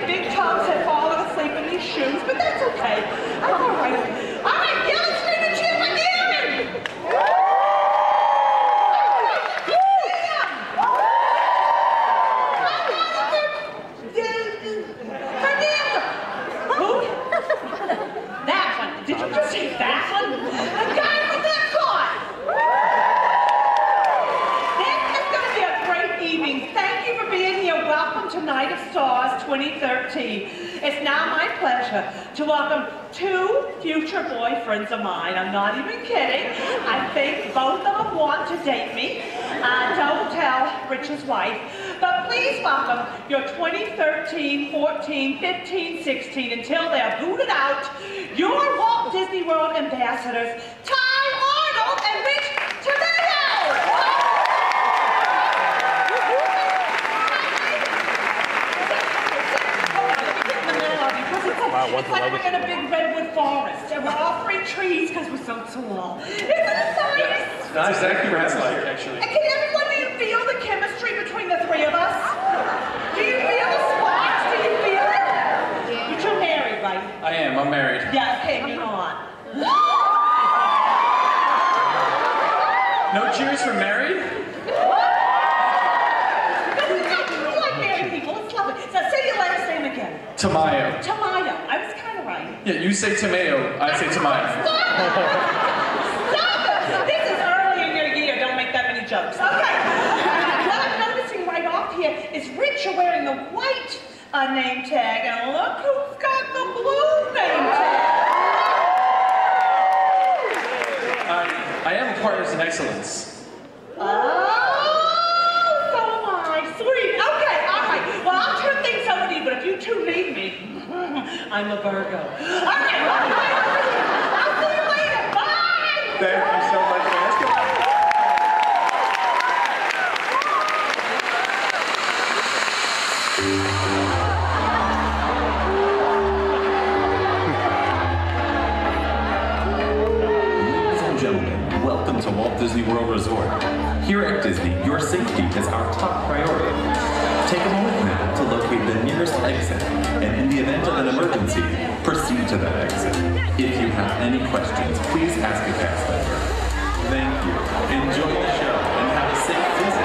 big toes have fallen asleep in these shoes, but that's okay. I'm all right. All right, yell and scream and cheer for Gary! Fernando! Who? That one. Did you just see that one? The guy with that car! Thank you for being here. Welcome to Night of Stars 2013. It's now my pleasure to welcome two future boyfriends of mine. I'm not even kidding. I think both of them want to date me. Don't tell Rich's wife. But please welcome your 2013, 14, 15, 16, until they're booted out, your Walt Disney World ambassadors, Ty Arnold and Rich Tomato! It's like we're in a big redwood forest, and we're all three trees because we're so tall. Isn't it nice? Nice, thank you for having us, actually. And can everyone feel the chemistry between the three of us? Do you feel the sparks? Do you feel it? Yeah. You're two married, right? I am, I'm married. Yeah, okay, move on. No cheers for married? You like married people, it's lovely. So say your last name again. Tamayo. Tamayo, I was kind of right. Yeah, you say Tamayo, I say Tamayo. Stop it! This is early in your year, don't make that many jokes. Okay. What I'm noticing right off here is Rich are wearing the white name tag, and look who's got the blue name tag. I am a partners in excellence. Oh, so am I. Sweet. Okay, all right. Well, I'll turn things over to you, but if you two need me, I'm a Virgo. All right, I'll see you later. Bye! Thank you so much for asking. Ladies and gentlemen, welcome to Walt Disney World Resort. Here at Disney, your safety is our top priority. Take a moment now to locate the nearest exit, and in the event of an emergency, proceed to that exit. If you have any questions, please ask a cast member. Thank you. Enjoy the show and have a safe visit.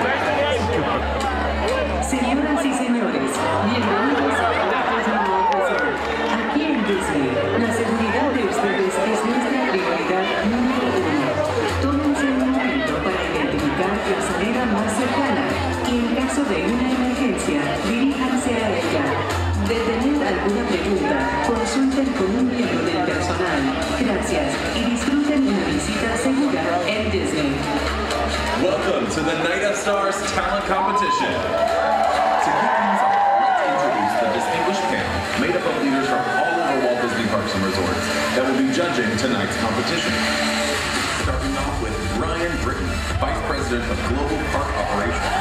Señoras y señores, bienvenidos a Walt Disney World Resort. Aquí en Disney, la seguridad de ustedes es nuestra prioridad número 1. Tómense un momento para identificar la salida más cercana y en caso de una emergencia, diríjanse a ella. De tener alguna pregunta, consulten con un miembro del personal. Gracias y disfruten una visita segura en Disney. Welcome to the Night of Stars Talent Competition. To kick things off, let's introduce the distinguished panel made up of leaders from all over Walt Disney Parks and Resorts that will be judging tonight's competition. Starting off with Ryan Britton, Vice President of Global Park Operations.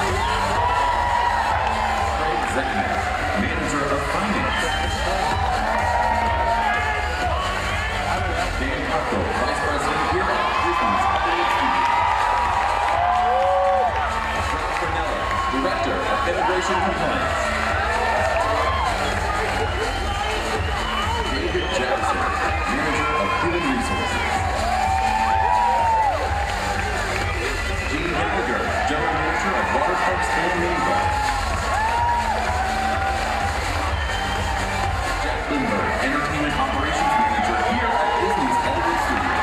Craig Zeckman, Manager of Finance. Dan Cockrell, Vice President here at Disney's Hollywood Studios. Rob Cornella, Director of Immigration Compliance. David Jackson, Manager of Human Resources. Gene Gallagher, General Manager of Water Parks and Theme Parks. Jack Lindbergh, Entertainment Operations Manager here at Disney's Hollywood Studios.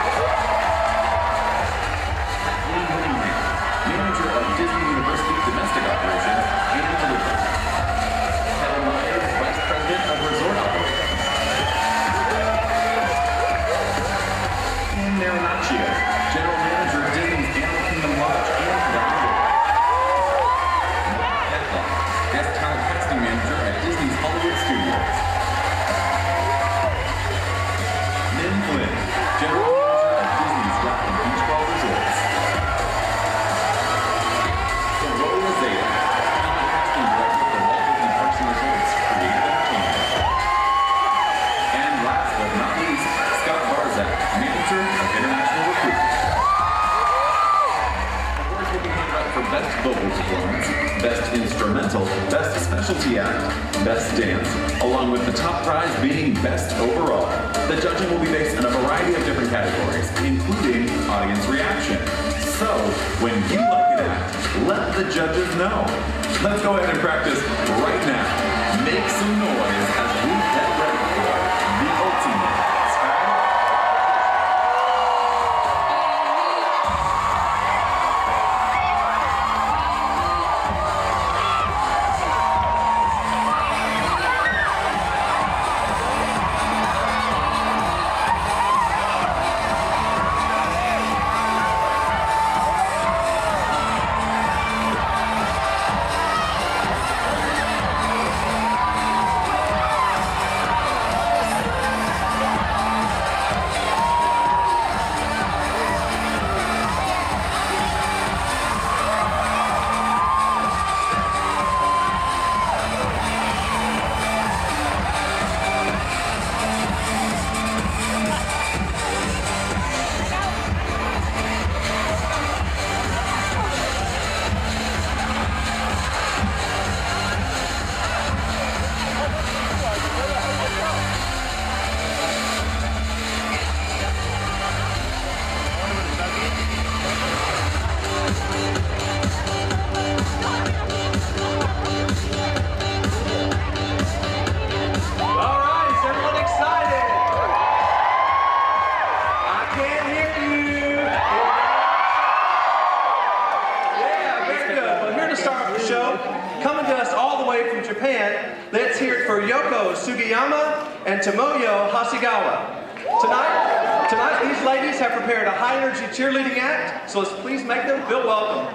Kathleen Winningham, Manager of Disney University Domestic Operations and Delivery. Heather Myers, Vice President of Resort Operations. And Mary Macchio, General Manager of Disney's Animal Kingdom Lodge and Convention. Matt Petlock, Guest Talent Casting Manager at Disney's Hollywood Studios. Lynn Flynn, General Manager of Disney's Rock and Beach Ball Resorts. Aurora Zeta, Talent Casting Director for Walt Disney Parks and Resorts, Creative Entertainment. And last but not least, Scott Barzak, Manager of International Recruitment. Awards will be handed out for Best Vocal Performance, Best Instrumental, Best Specialty Act, Best Dance, along with the top prize being Best Overall. The judging will be based on a variety of different categories, including audience reaction. So, when you like an act, let the judges know. Let's go ahead and practice right now. Make some noise as we get ready for the ultimate tag. Let's hear it for Yoko Sugiyama and Tomoyo Hasegawa. Tonight, these ladies have prepared a high-energy cheerleading act, so let's please make them feel welcome.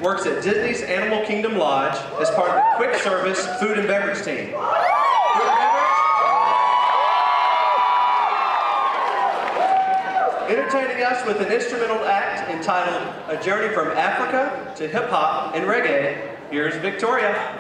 works at Disney's Animal Kingdom Lodge as part of the quick service food and beverage team. Food and beverage? Entertaining us with an instrumental act entitled A Journey from Africa to Hip Hop and Reggae, here's Victoria.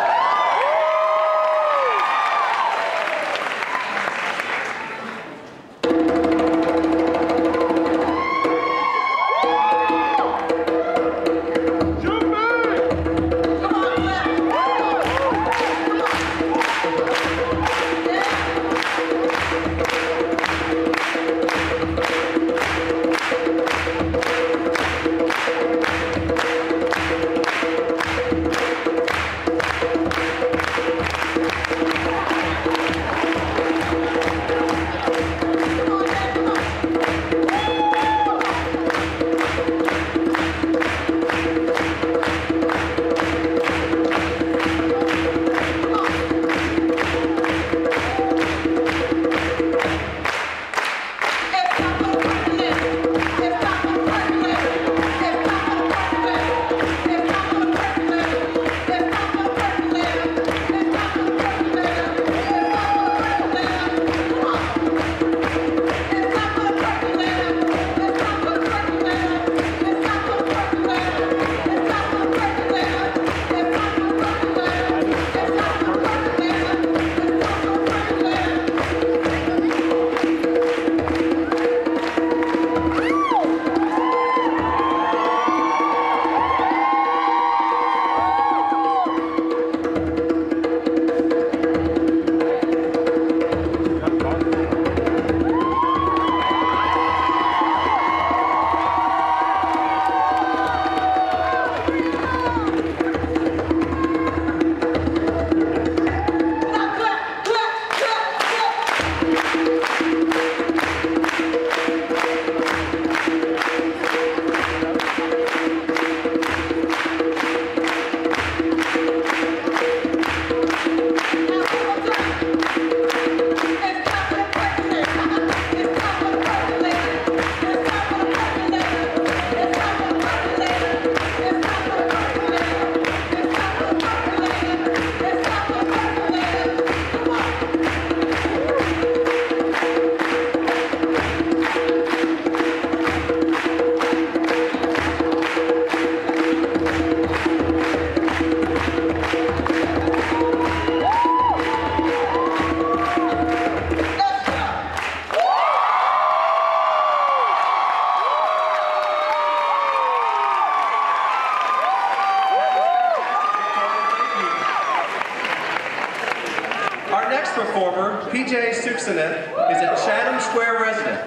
Performer, PJ Suksanet, is a Chatham Square resident.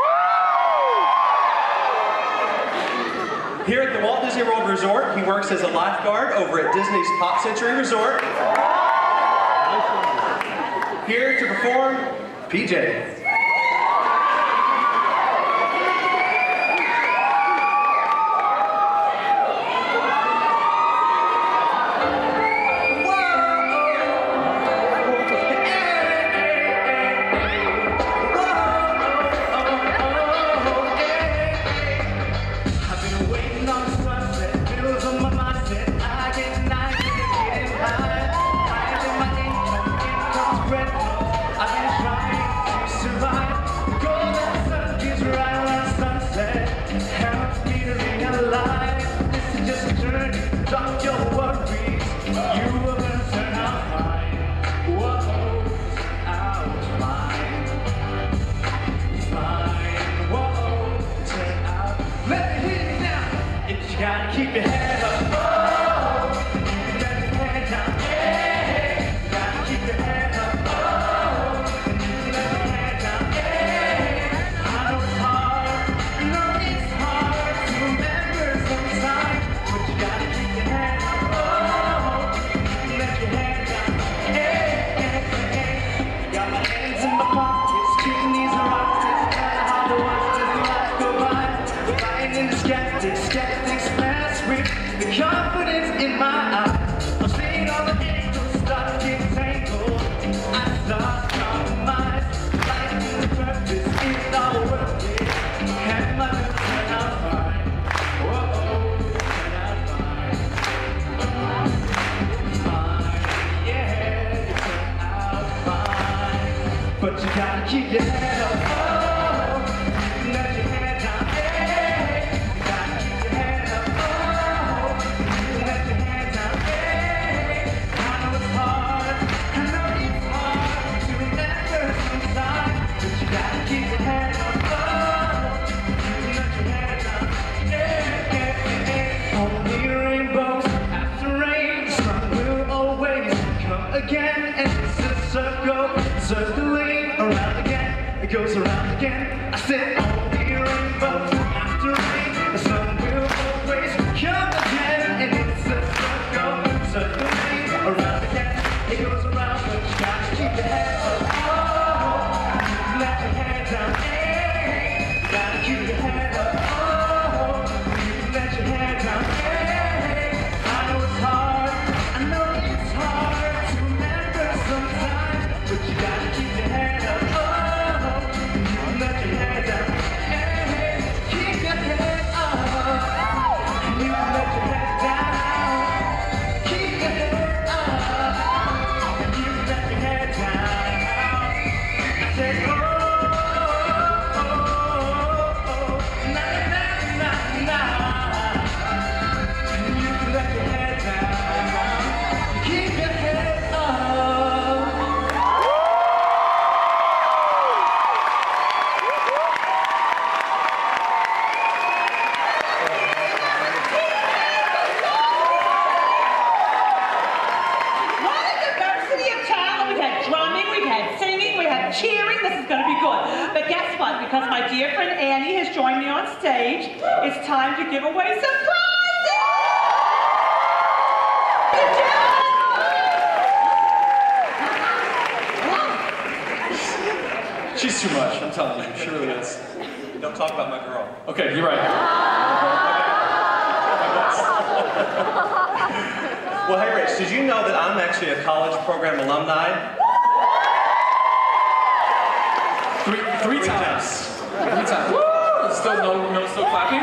Here at the Walt Disney World Resort, he works as a lifeguard over at Disney's Pop Century Resort. Here to perform, PJ. Keep your head up, oh, you got your head down, hey, you gotta keep your head up, oh, you got your head down, hey. I know it's hard to remember sometimes, but you gotta keep your head up, oh, you got your head down, hey, hey, hey. Got my hands in my pockets, kicking these rocks, it's kinda hard to watch this life go by, fighting the skeptics, but you gotta keep your head up. Oh, let your head down. Hey, you gotta keep your head up. Oh, let your head down. Hey, I know it's hard. I know it's hard to remember sometimes, but you gotta keep your head up. Oh, let your head down. Only rainbows after rain, sun will always come again, and it's a circle, circling around again. It goes around again. I said only rainbows after rain, the sun will always come again, and it's a circle, circling around again. It goes around, but you gotta keep your head up. Oh, let your head down. Hey, you gotta keep your head up. Let your head down. Hey, I know it's hard. I know it's hard to remember sometimes, but you gotta keep your head up. Oh, let your head down. Hey, keep your head up. You let your head down. Keep your head up. You let your head down. I said, oh, na na na na. Let your head down. Keep your head up. What a diversity of talent. We've had drumming, we've had singing, we had cheering. This is going to be good. But guess what? Because my dear friend Annie has joined me on stage, it's time to give away some prizes! She's too much, I'm telling you. She really is. Don't talk about my girl. Okay, you're right. Well, hey, Rich, did you know that I'm actually a college program alumni? Three times. 3 times. Woo! Still clapping?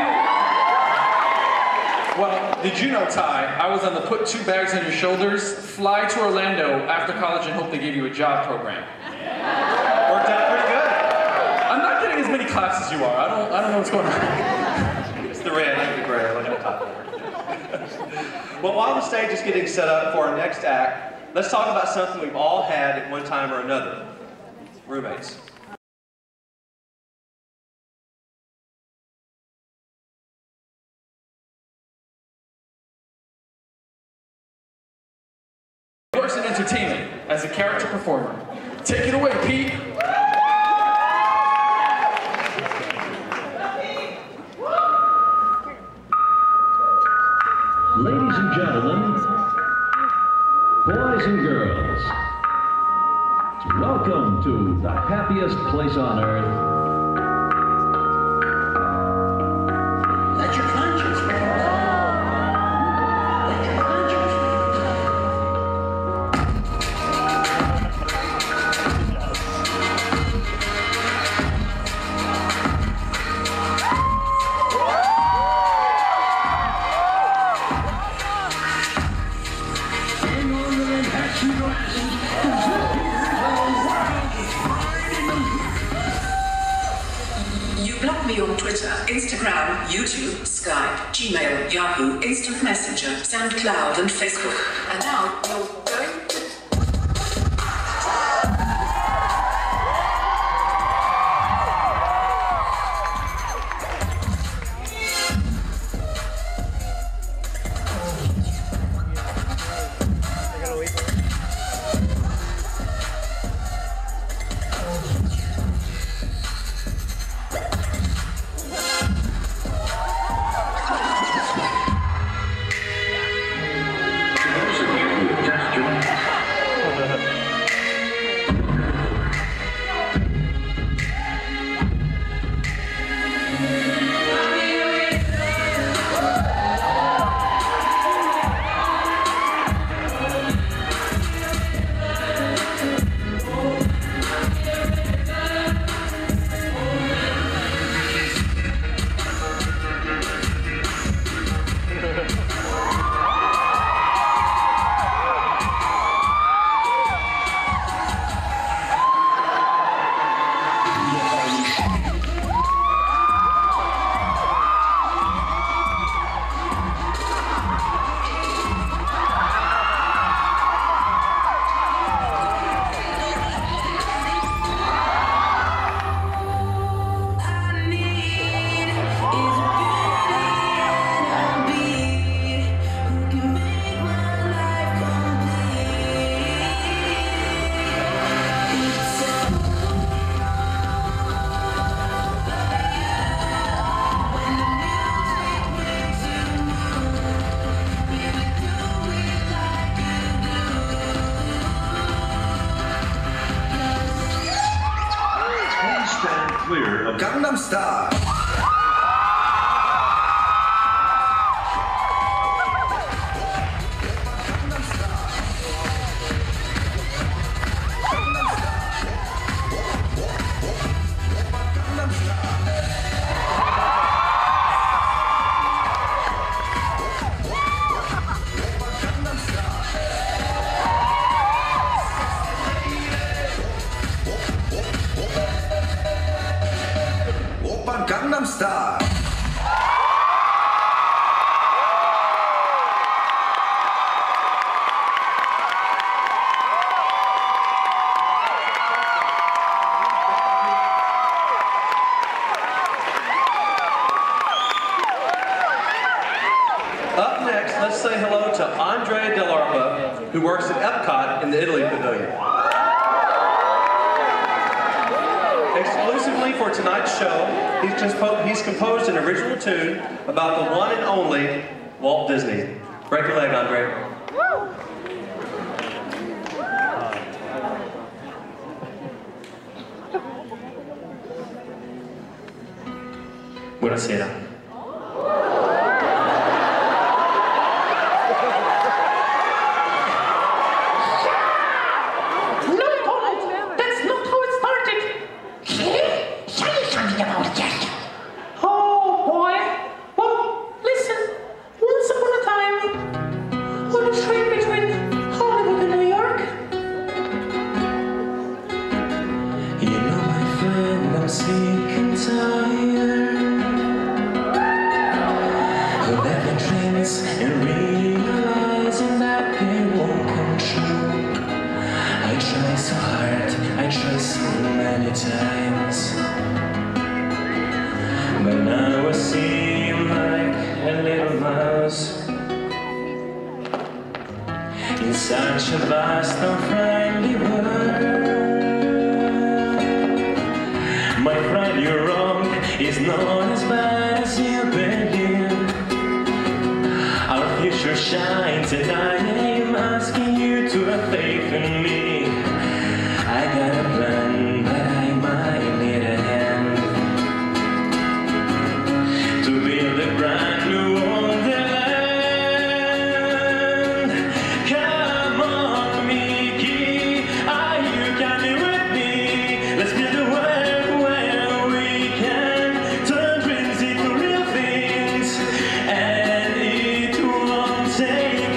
Well, did you know, Ty, I was on the Put 2 Bags on Your Shoulders, Fly to Orlando after college and hope they give you a job program. Worked out pretty good. I'm not getting as many claps as you are. I don't know what's going on. It's the red, I think red, like the top. Well, while the stage is getting set up for our next act, let's talk about something we've all had at one time or another. Roommates. Works in entertainment as a character performer. Take it away, Pete. Ladies and gentlemen, boys and girls, welcome to the happiest place on earth. Let your conscience rest. Let your conscience You block me on Twitter, Instagram, YouTube, Skype, Gmail, Yahoo, Instant Messenger, SoundCloud, and Facebook. And now you're going to... Those of you who have just Gangnam Style. Gangnam Style. Up next, let's say hello to Andrea Dell'Arpa, who works at Epcot in the Italy Pavilion. Exclusively for tonight's show, he's composed an original tune about the one and only Walt Disney. Break your leg, Andre. Buonasera. But now I seem like a little mouse in such a vast and friendly world. My friend, you're wrong, it's not as bad as you believe. Our future shines and I am asking you to have faith in me. I got a plan, but I might need a hand to build a brand new wonderland. Come on, Mickey, you can be with me. Let's build a world where we can turn dreams into real things, and it won't take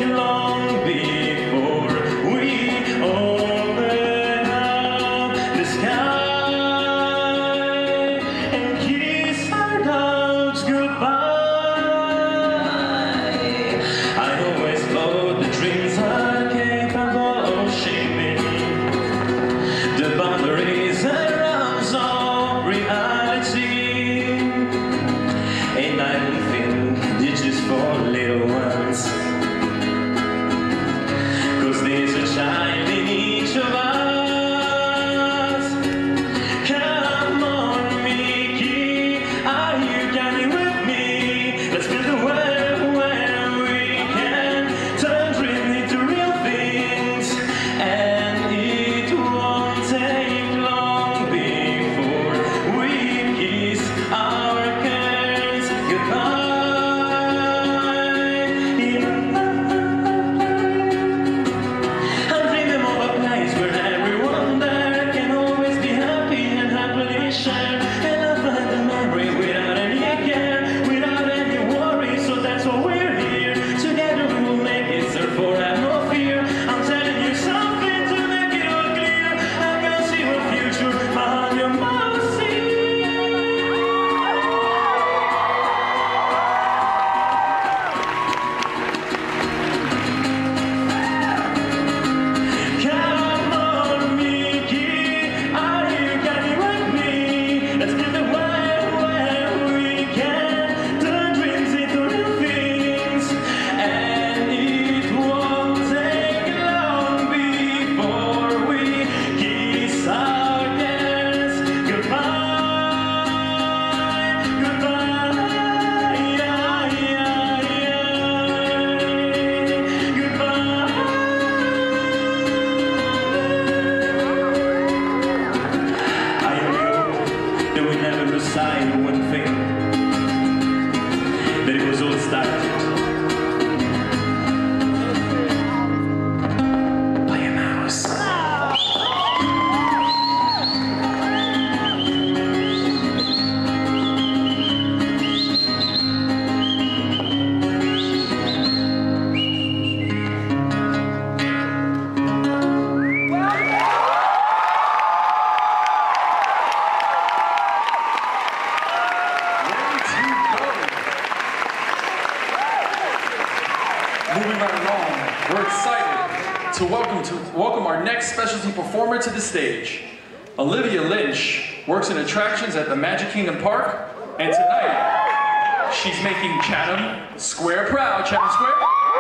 next specialty performer to the stage. Olivia Lynch works in attractions at the Magic Kingdom Park, and tonight, she's making Chatham Square proud. Chatham Square?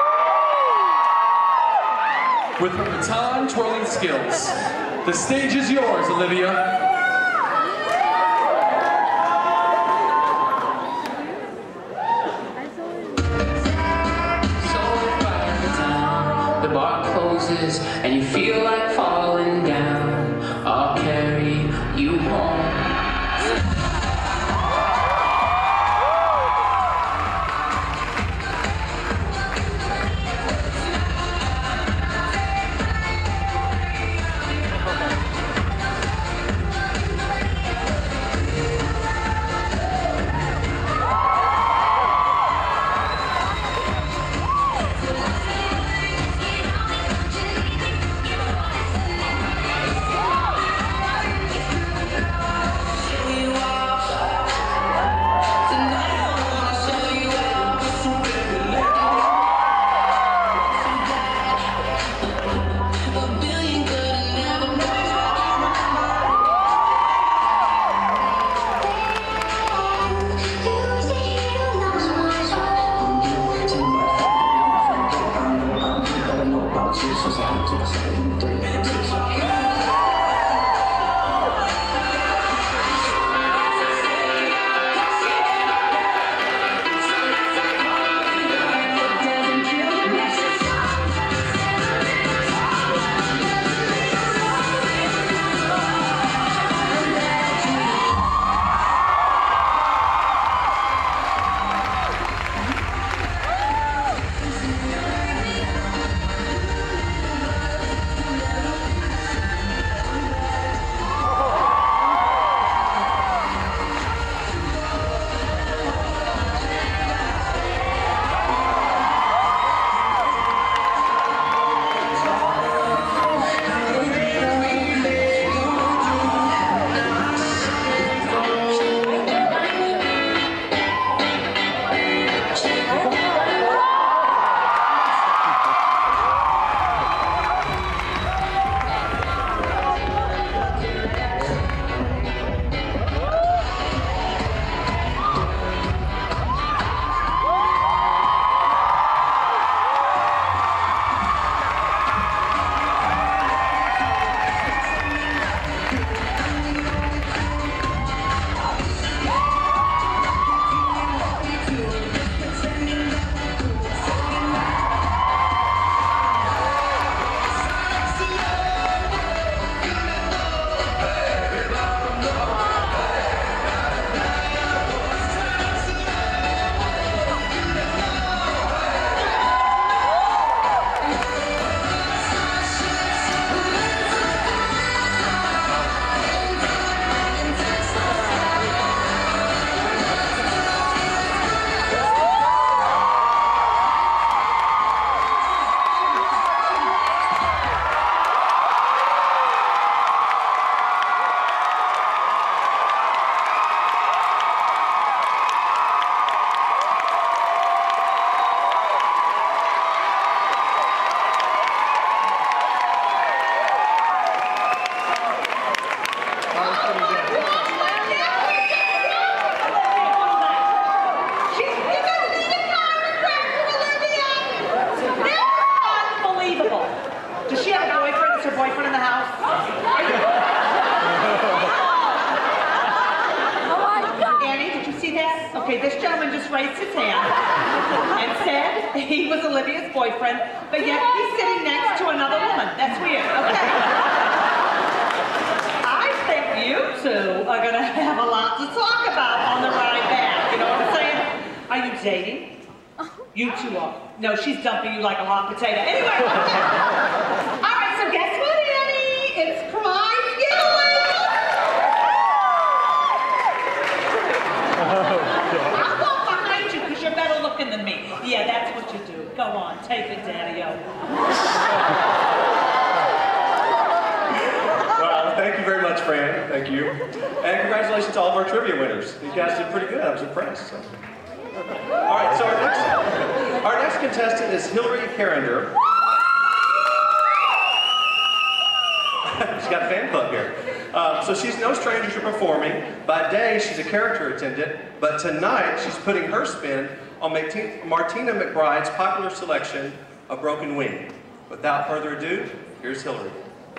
With her baton twirling skills. The stage is yours, Olivia. The bar closes and you feel like falling down. I'll carry you home. Okay, this gentleman just raised his hand and said he was Olivia's boyfriend, but yet he's sitting next to another woman. That's weird, okay? I think you two are gonna have a lot to talk about on the ride back, you know what I'm saying? Are you dating? You two are. No, she's dumping you like a hot potato. Anyway, all right, so guess what, Annie? It's prize giveaway. I'll walk behind you because you're better looking than me. Yeah, that's what you do. Go on, take it, Daddy-O. Well, thank you very much, Fran. Thank you. And congratulations to all of our trivia winners. You guys did pretty good. I was impressed. So. All right, so our next contestant is Hillary Carrender. She's got a fan club here. So she's no stranger to performing. By day, she's a character attendant, but tonight she's putting her spin on Martina McBride's popular selection, A Broken Wing. Without further ado, here's Hillary.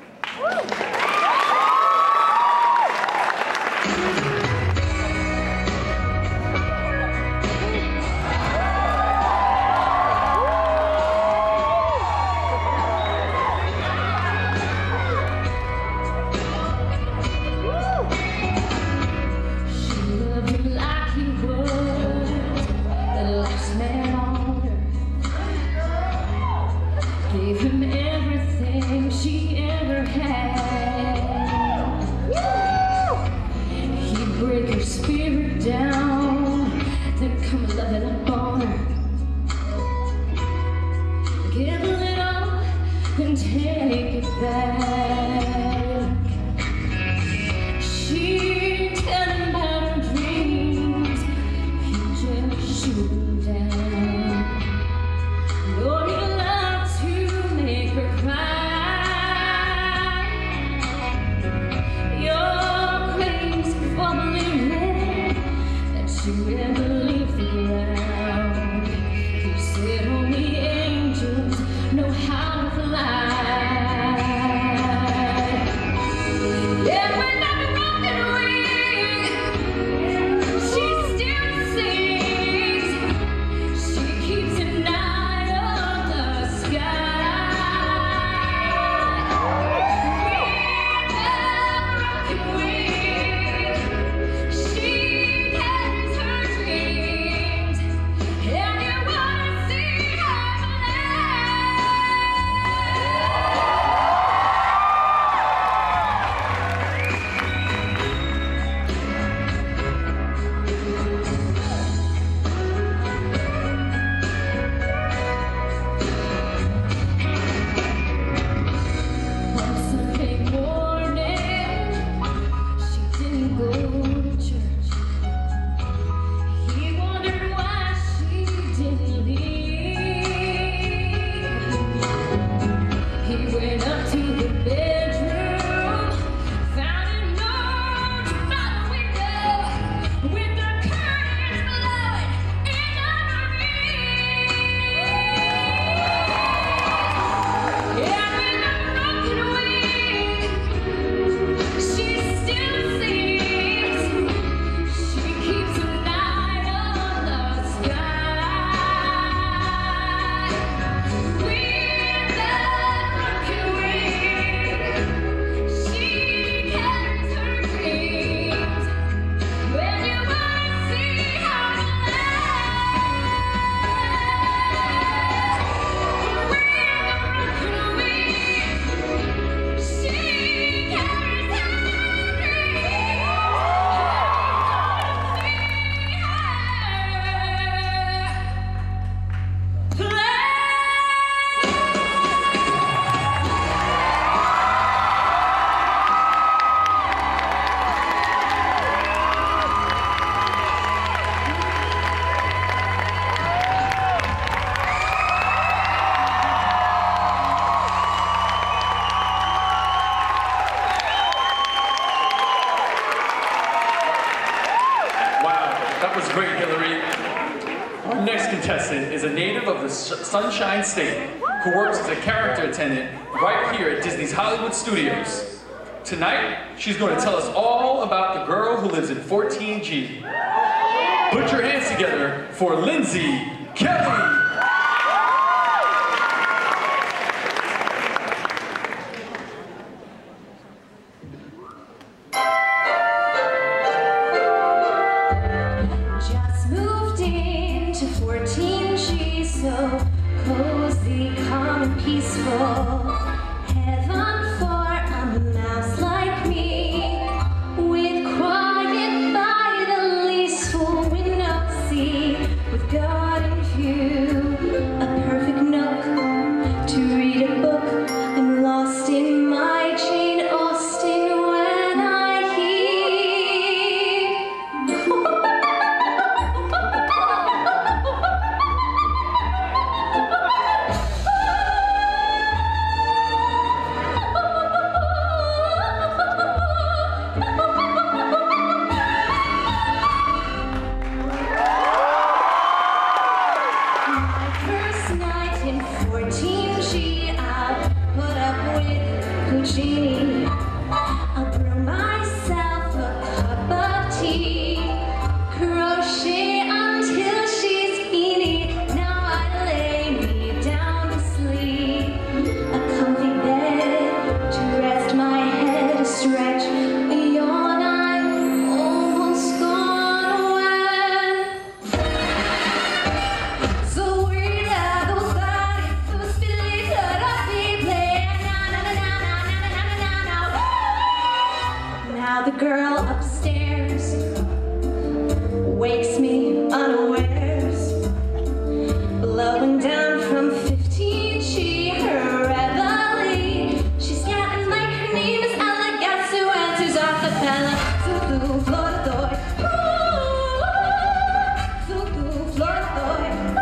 Gave him everything she ever had. He'd break her spirit down, then come loving up on her. Give a little and take it back. She'd tell him about her dreams, he'd just shoot them down. Lord, he loved to make her cry. Your claims bubbling red that you never leave the ground. You said only angels know how to fly. Yeah, when I'm a broken wing, she still sings. She keeps an eye on the sky. With a broken wing, she carries her dreams, and you wanna see her One Sunday morning, she didn't go to church. He wondered why she didn't leave. He went up to the bedroom, found a note by the window with the curtains blowing in the Yeah, with a broken wing, she still sings. She keeps an eye on the sky. With that broken wing, she carries her dreams. When you wanna see her Wow, that was great, Hillary. Our next contestant is a native of the Sunshine State who works as a character attendant right here at Disney's Hollywood Studios. Tonight, she's going to tell us all about the girl who lives in 14G. Put your hands together for Lindsay Kelly. Just moved into 14G, so cozy, calm, and peaceful. Heaven for a mouse like me, with quiet by the leaseful window seat, with garden view, a perfect nook to read a book. I'm lost in my Jane Austen when I hear. My first night in 14G, I put up with Puccini. I'll brew myself a cup of tea, crochet until she's beanie. Now I lay me down to sleep, a comfy bed to rest my head, a stretch, a yawn. I'm almost gone when so weird how those bodies, those fiddly cut up be playing. Now the girl upstairs wakes me unawares, blowing down from 15G, her reveille. She's scatting like her name is Ella Guess, who answers a cappella. Tutu Florida, Tutu Florida.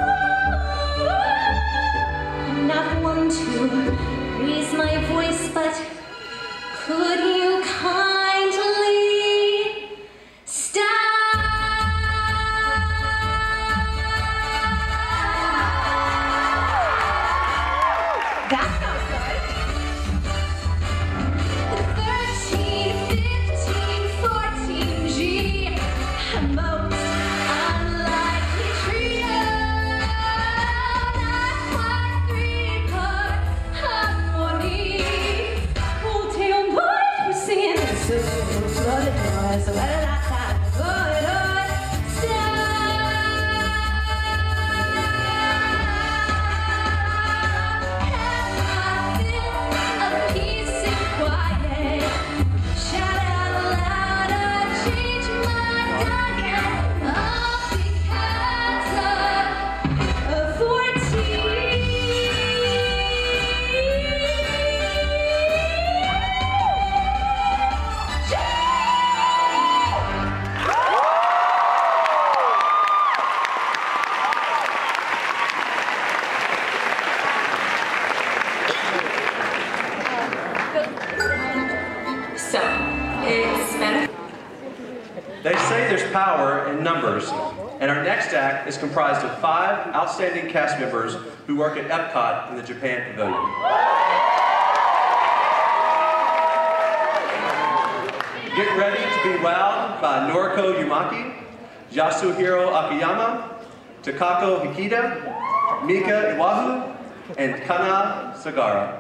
I'm not one to raise my voice, but could you kindly stop? That sounds good. 13, 15, 14G, most unlikely trio. Not quite three-part harmony. Oh, tell what we're singing. So flooded noise, so let it out, flooded noise. Stop. Have I been a peace and quiet? Shout out loud, I changed my diet, all because of 14. So, it's They say there's power in numbers, and our next act is comprised of 5 outstanding cast members who work at Epcot in the Japan Pavilion. Get ready to be wowed by Noriko Yumaki, Yasuhiro Akiyama, Takako Hikida, Mika Iwahu, and Kana Sagara.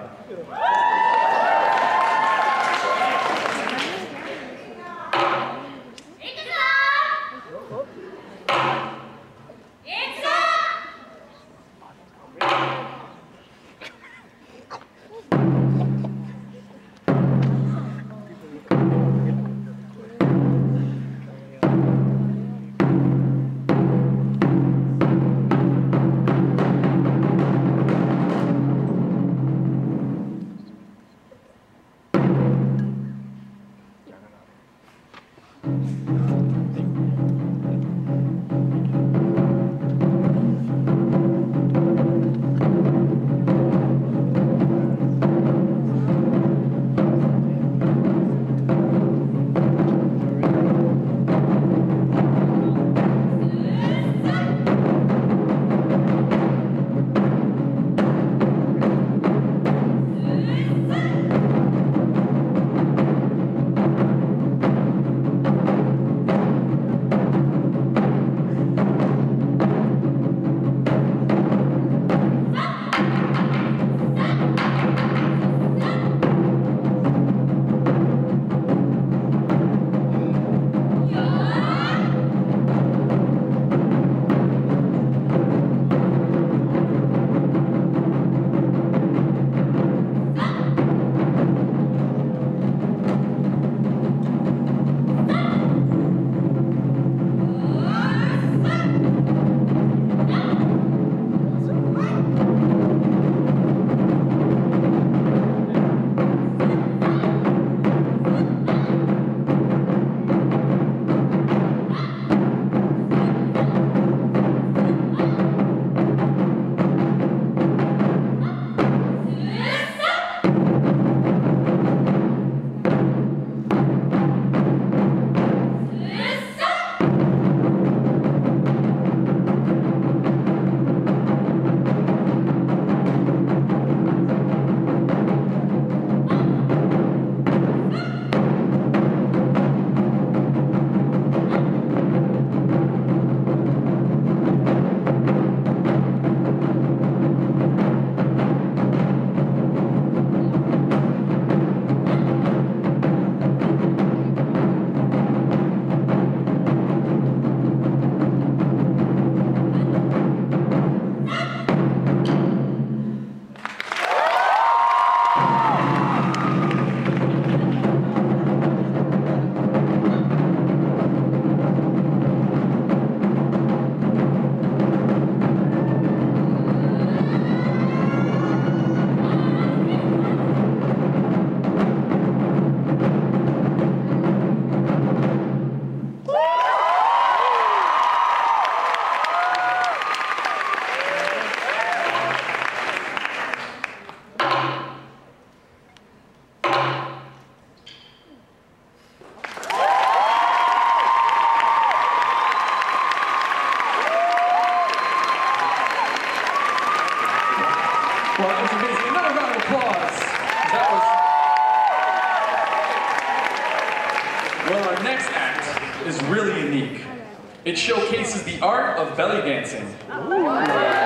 Well, our next act is really unique. It showcases the art of belly dancing. I don't know why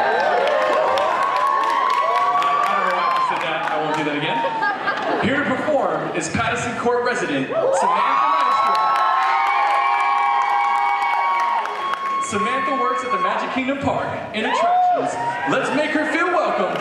I said that. I won't do that again. Here to perform is Patterson Court resident Samantha Maestro. Samantha works at the Magic Kingdom Park in attractions. Let's make her feel welcome.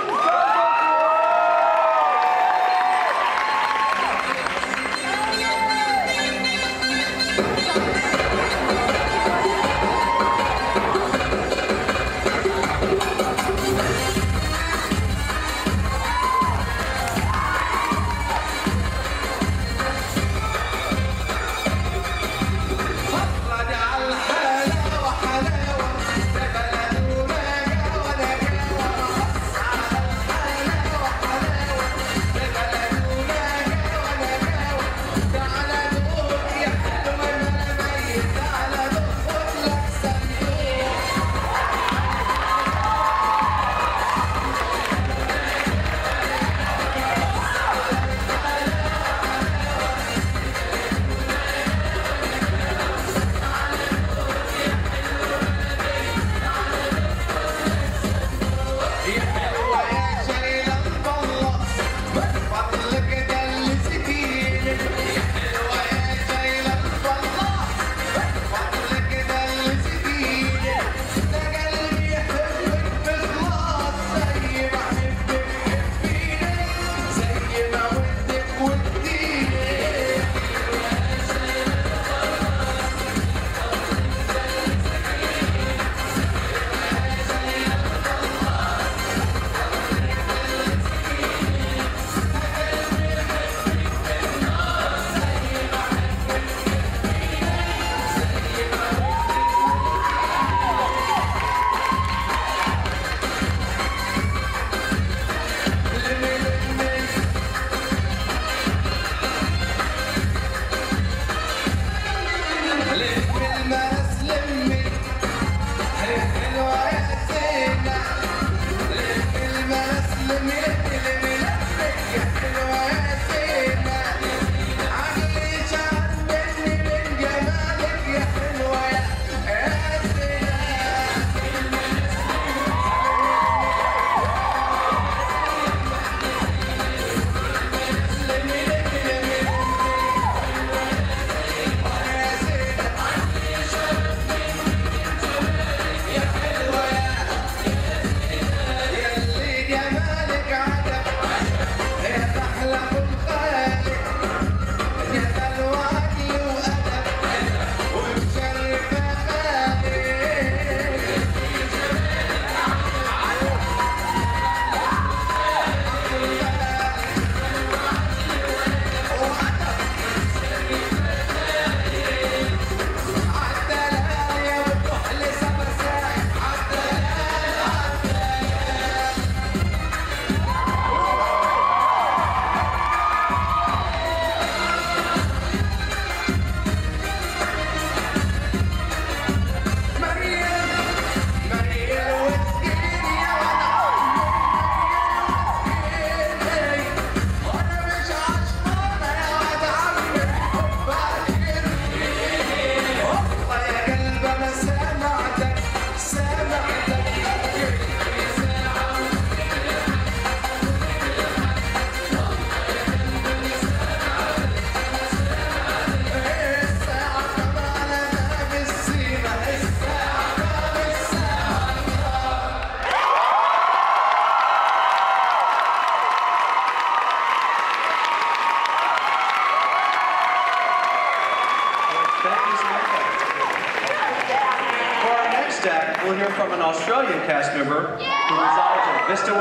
We'll hear from an Australian cast member who resides at Vista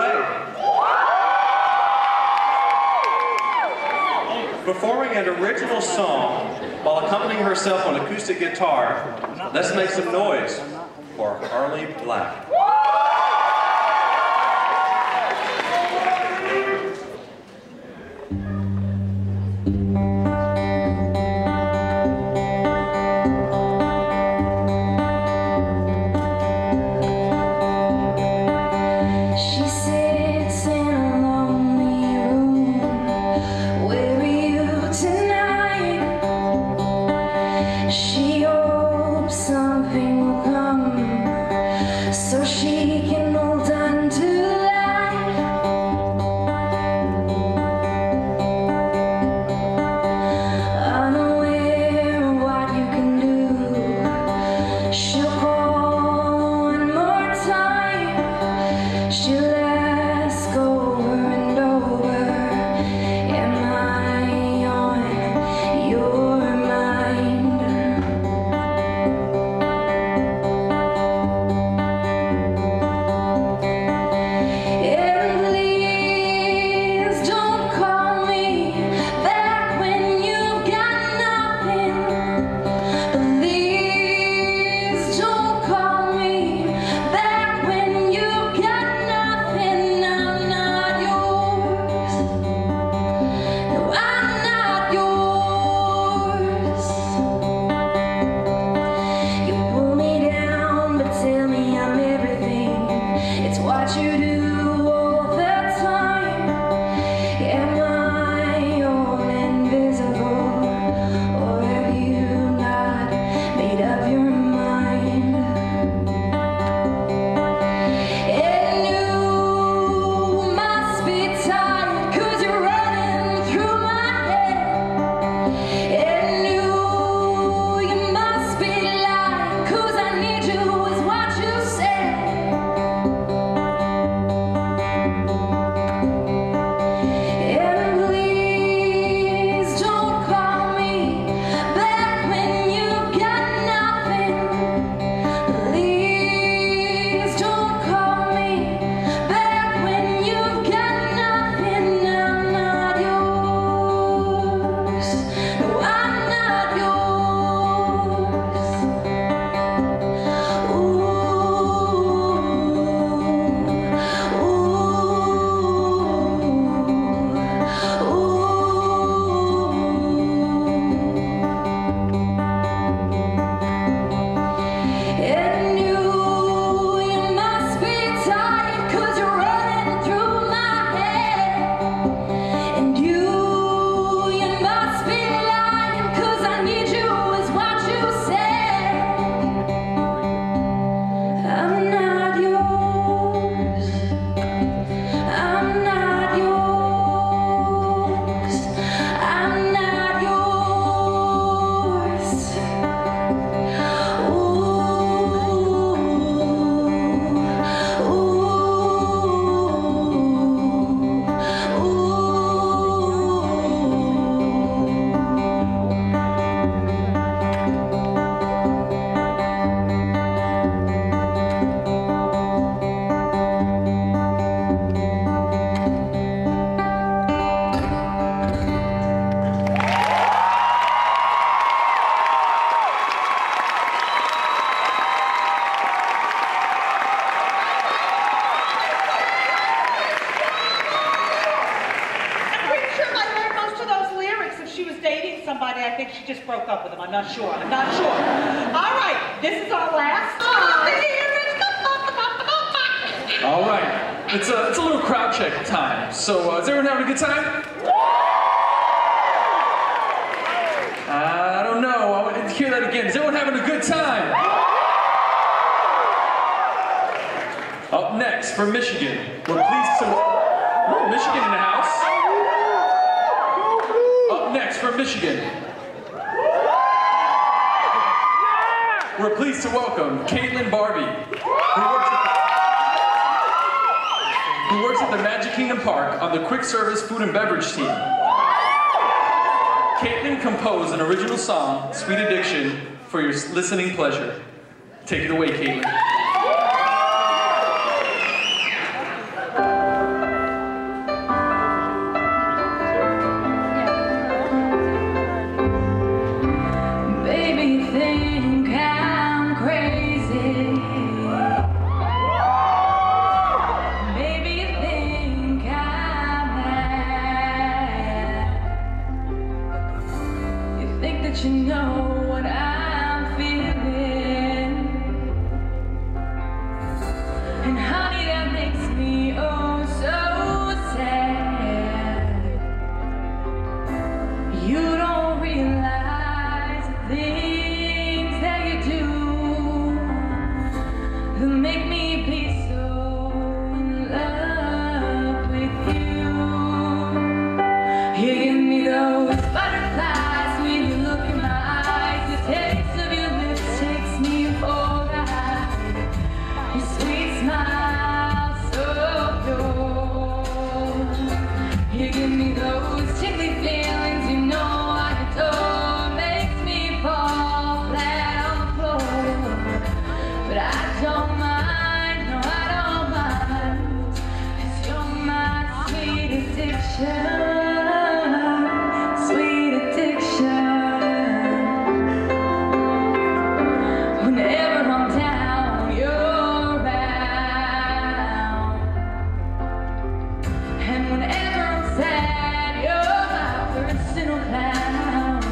Way. Performing an original song while accompanying herself on acoustic guitar, let's make some noise for Harley Black. Tonight just broke up with him. I'm not sure. I'm not sure. All right, this is our last song. All right, it's a little crowd check time. So is everyone having a good time? I don't know. I want to hear that again. Is everyone having a good time? Up next, from Michigan, we're pleased to... Ooh, Michigan in the house. Up next, from Michigan, we're pleased to welcome Caitlin Barbie, who works at the Magic Kingdom Park on the quick service food and beverage team. Caitlin composed an original song, Sweet Addiction, for your listening pleasure. Take it away, Caitlin. You know what I'm feeling, and honey, that makes me oh so sad. You don't realize the things that you do that make me be so in love with you. You give me those butterflies. Sweet addiction. Whenever I'm down, you're around, and whenever I'm sad, you're my personal clown,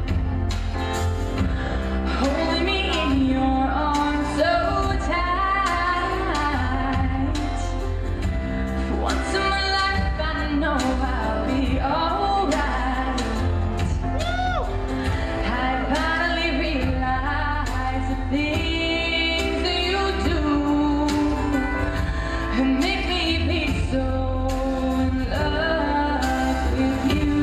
holding me in your arms so tight. For once in my life, I know I'll be alright. I finally realize the things that you do and make me be so in love with you.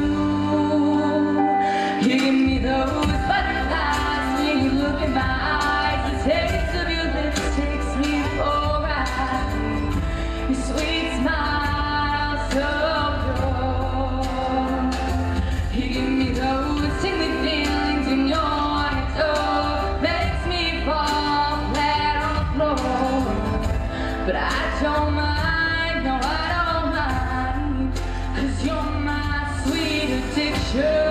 You give me those butterflies when you look in my eyes. The taste of your lips takes me for a ride. Your sweet smile so pure. You give me those tingly feelings in your door. Makes me fall flat on the floor. But I don't mind, no I don't mind, 'cause you're my sweet addiction.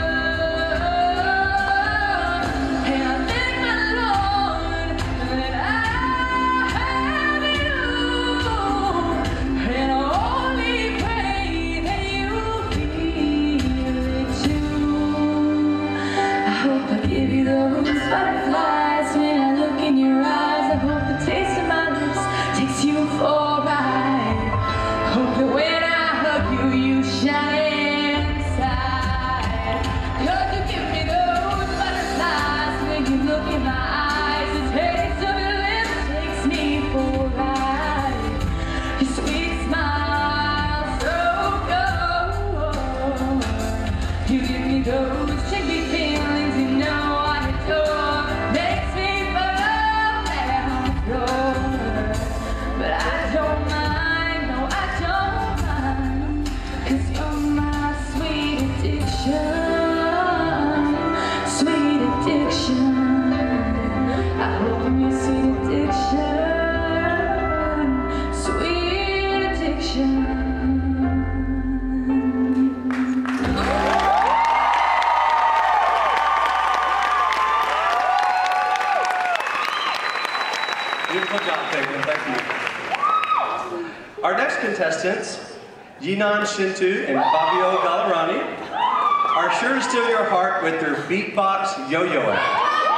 And I thank my Lord that I have you. And I only pray that you feel it too. I hope I give you those butterflies when I look in your eyes. I hope the taste of my lips takes you for a ride. Hope that when I hug you, you shine inside. 'Cause you give me those butterflies when you look in my eyes. The taste of your lips takes me for a ride. Your sweet smile so pure. You give me those tingly feelings you know I adore. Makes me fall down on the floor. But I don't mind, no I don't mind, 'cause you're my sweet addiction. Sweet addiction. I hope I'm your sweet addiction. Sweet addiction. Beautiful job, Caitlin. Thank you. Our next contestants, Yinan Shintu and Fabio Gallerani. are sure to steal your heart with their beatbox yo-yo act.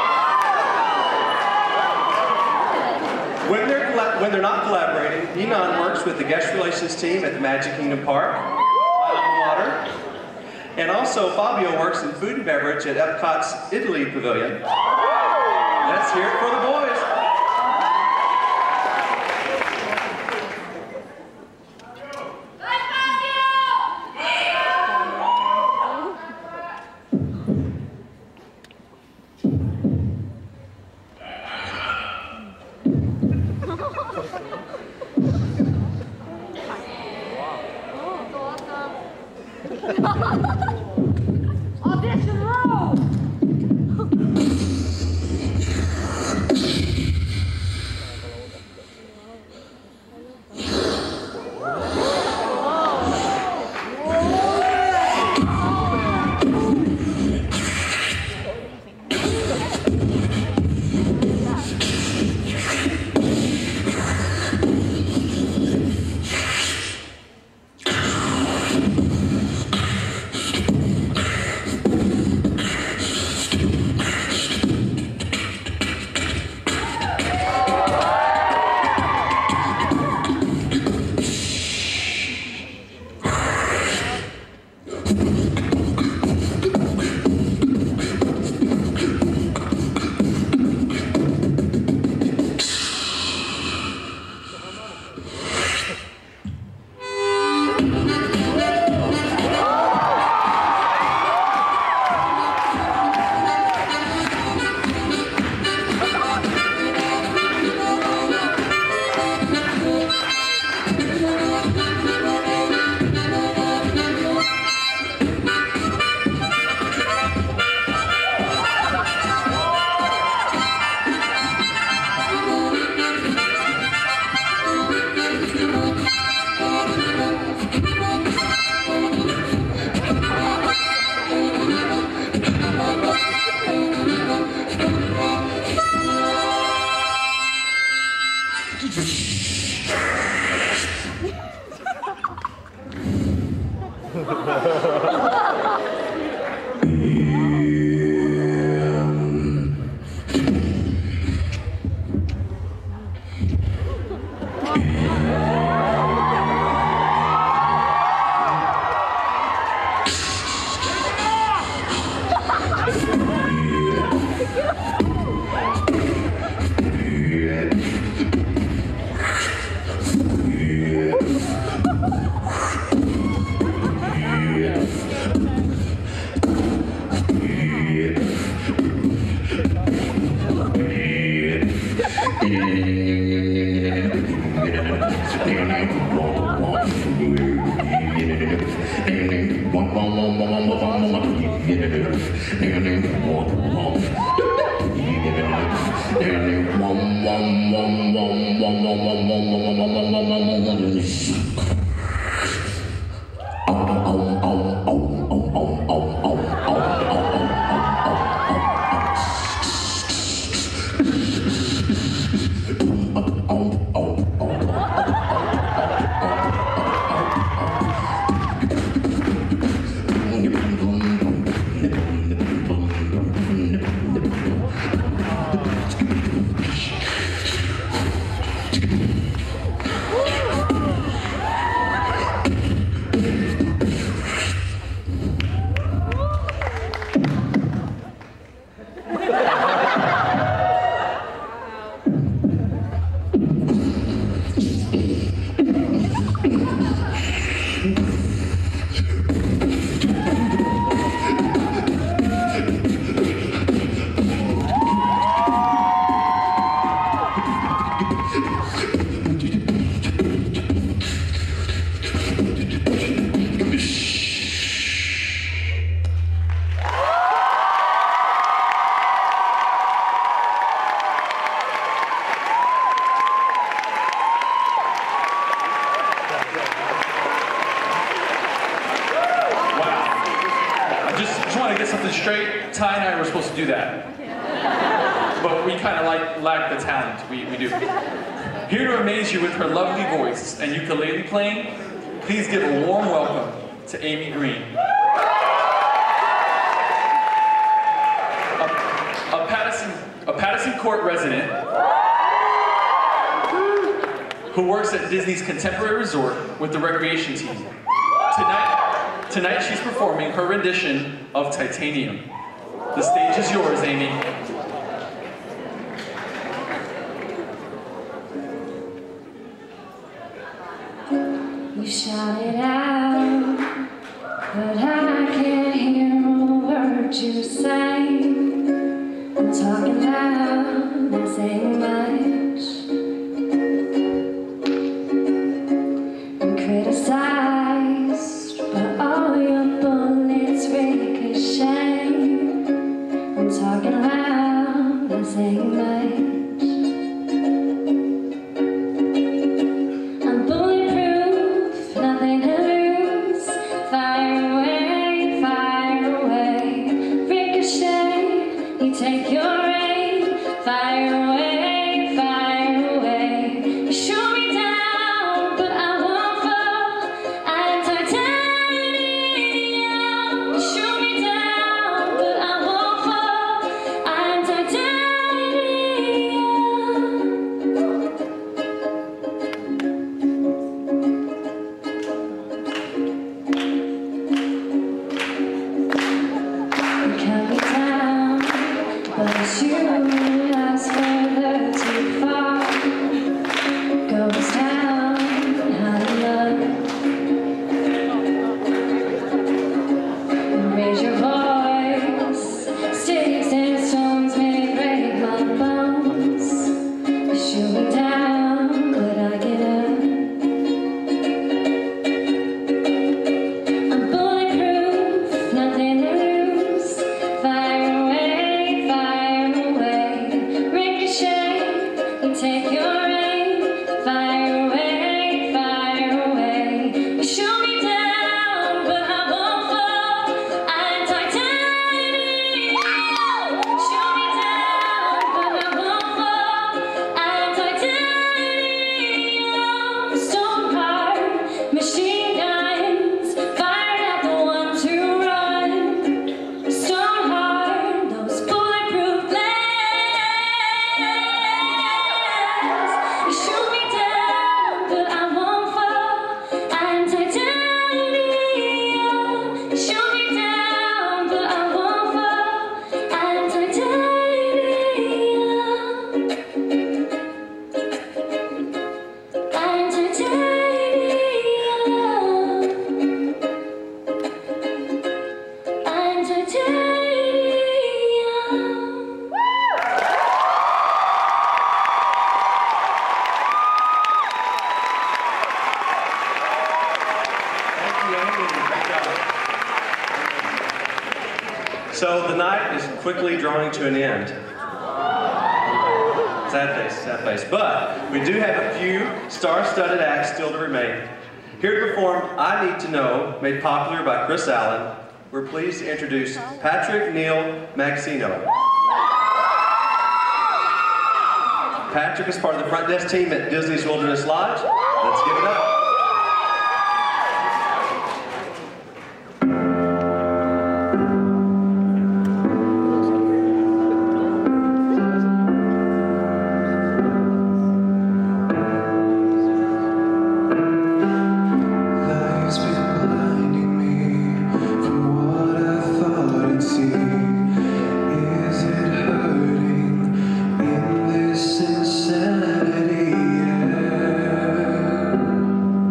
When they're not collaborating, Enon works with the guest relations team at the Magic Kingdom Park, Isle Water, and also Fabio works in food and beverage at Epcot's Italy Pavilion. Let's hear it for the boys. Audition roll! Straight, Ty and I were supposed to do that. But we kind of lack the talent, we do. Here to amaze you with her lovely voice and ukulele playing, please give a warm welcome to Amy Green. a Patterson Court resident who works at Disney's Contemporary Resort with the recreation team. Tonight she's performing her rendition of Titanium. The stage is yours, Amy. You shout it out, but I can't hear a word you say. I'm talking loud, not saying much. I'm criticized, but all your bullets ricochet. I'm talking loud, not saying much. Take your aim, fire away, fire away. You shoot me down, but I won't fall. I'm titanium. You shoot me down, but I won't fall. I'm titanium. You count me down, but it's you that's further too far. Goes down, how to love. Raise your voice. Sticks and stones may break my bones. You shoot me down, but I get up. I'm bulletproof, nothing to lose. Fire away, fire away. Ricochet, you take your aim. Fire away, fire away. You shoot me down, but I won't fall. I'm titanium. Shoot me down, but I won't fall. I'm titanium. Stone heart, machine guns, fired at the ones who run. Stone heart, those bulletproof glass. You shoot me down, but I won't fall. I'm titanium. You shoot me down, but I won't fall. I'm titanium. I'm titanium. I'm titanium. Thank you, Amy. Great job. So the night is quickly drawing to an end. Sad face. But we do have a few star-studded acts still to remain. Here to perform I Need to Know, made popular by Chris Allen, we're pleased to introduce Patrick Neil Magsino. Patrick is part of the front desk team at Disney's Wilderness Lodge. Let's give it up. Life's been blinding me from what I thought I'd see. Is it hurting in this insanity? Yeah.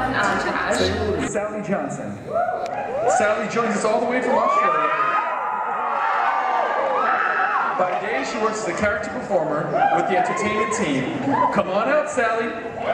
an entourage. Say hello to Sally Johnson. Sally joins us all the way from Australia. By day, she works as a character performer with the entertainment team. Come on out, Sally.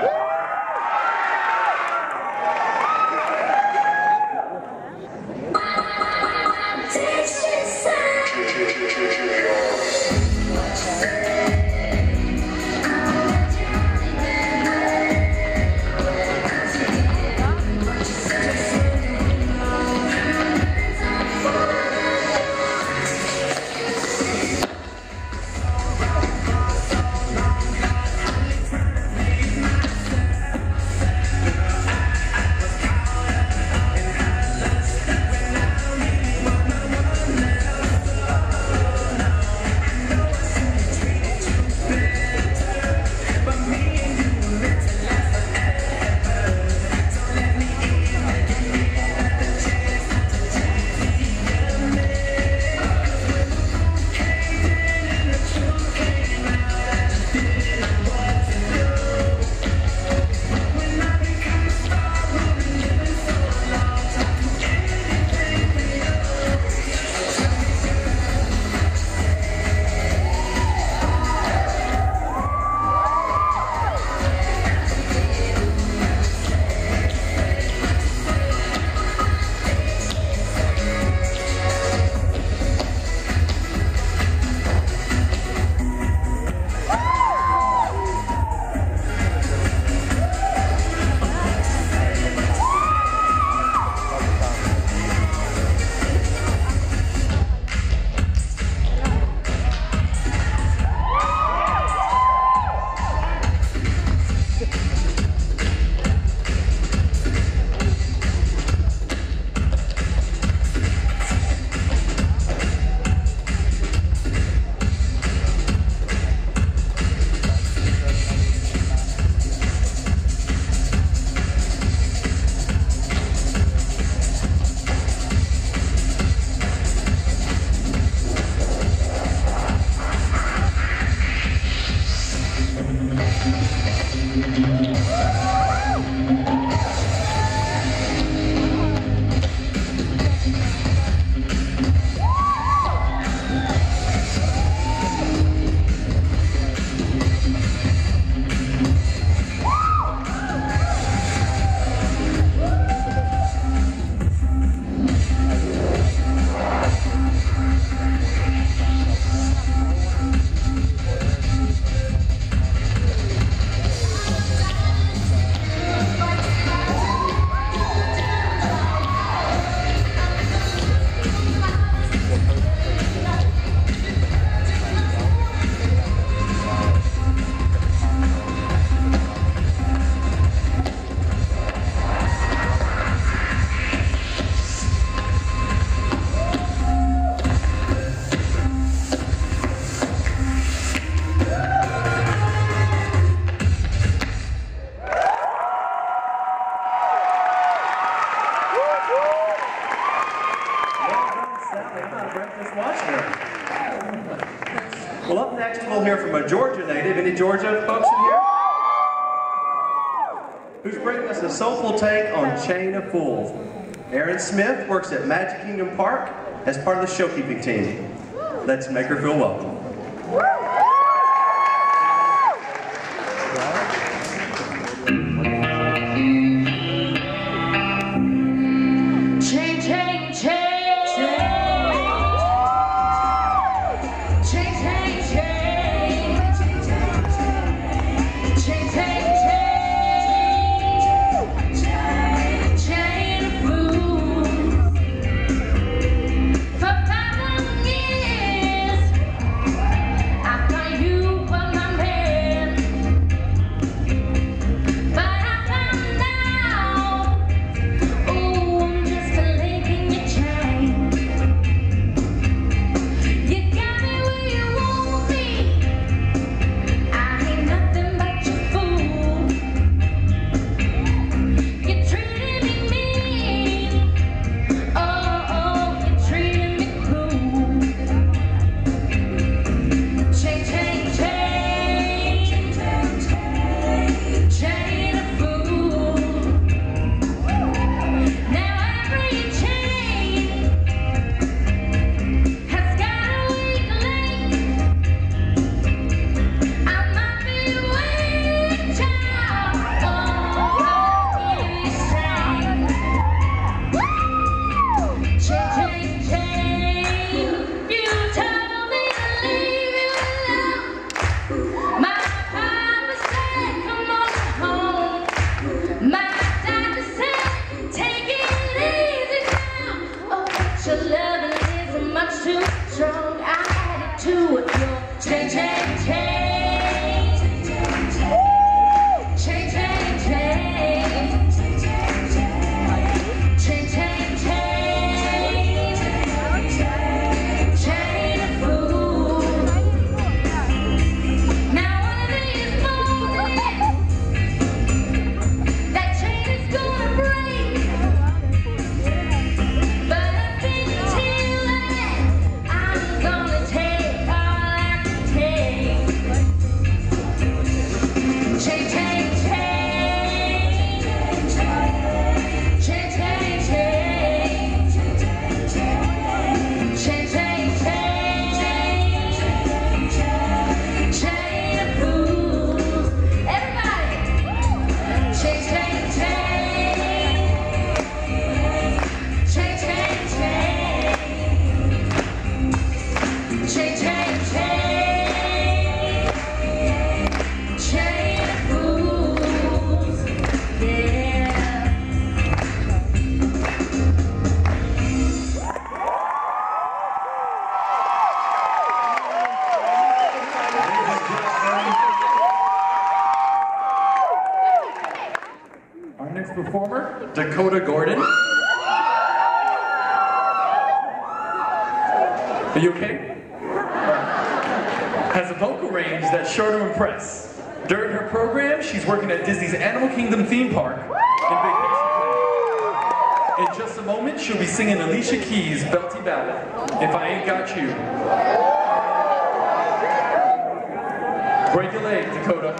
Well, up next we'll hear from a Georgia native. Any Georgia folks in here? Who's bringing us a soulful take on Chain of Fools. Erin Smith works at Magic Kingdom Park as part of the showkeeping team. Let's make her feel welcome. For 5,000 years Our next performer, Dakota Gordon. Are you okay? Has a vocal range that's sure to impress. During her program, she's working at Disney's Animal Kingdom theme park in Vacation Plan. In just a moment, she'll be singing Alicia Keys' belty ballad, If I Ain't Got You. Break your leg, Dakota.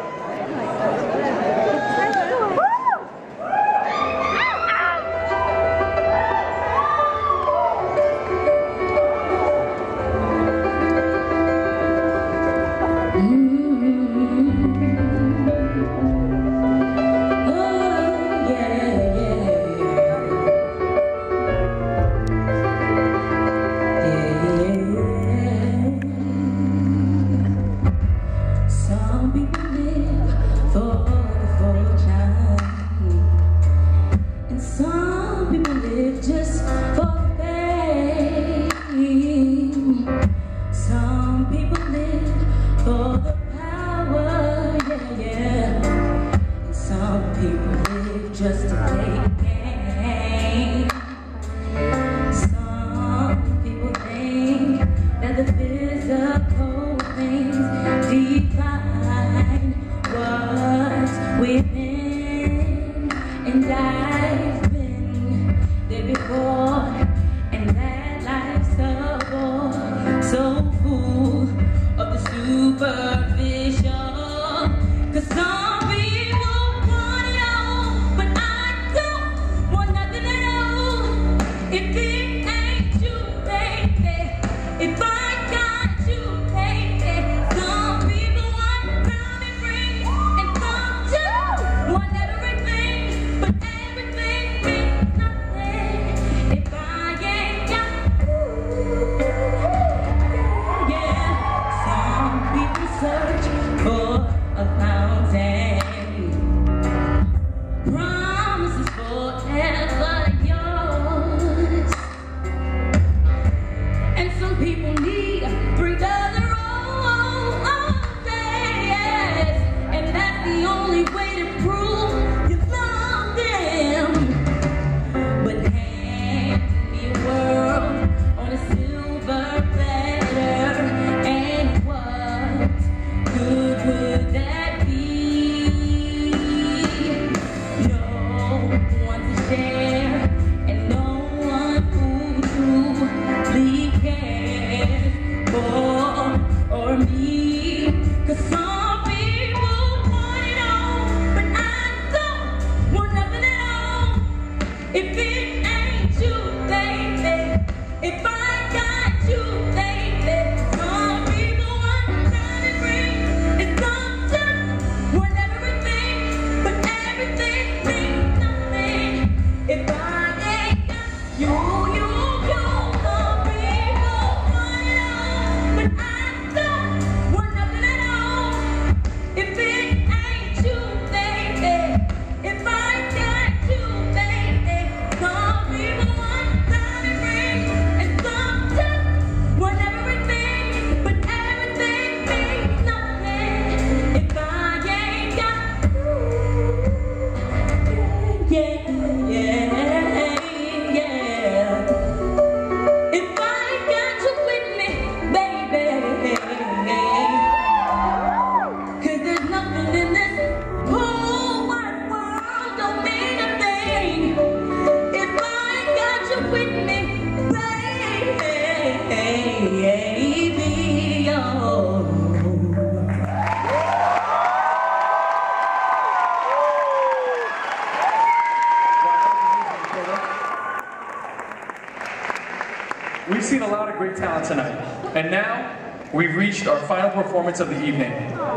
We've seen a lot of great talent tonight, and now we've reached our final performance of the evening.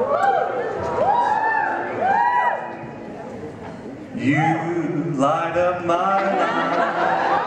You light up my life.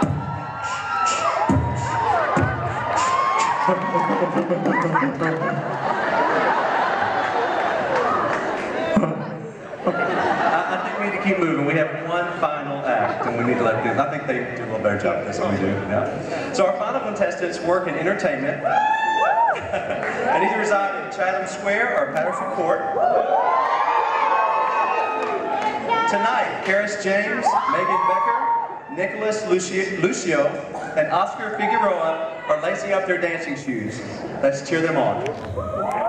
I think we need to keep moving. We have one final act, and we need to let them. I think they do a little better job at this than we do. Yeah. So our final contestants work in entertainment, and either reside in Chatham Square or Patterson Court. Tonight, Harris James, Megan Becker, Nicholas Lucio, and Oscar Figueroa are lacing up their dancing shoes. Let's cheer them on.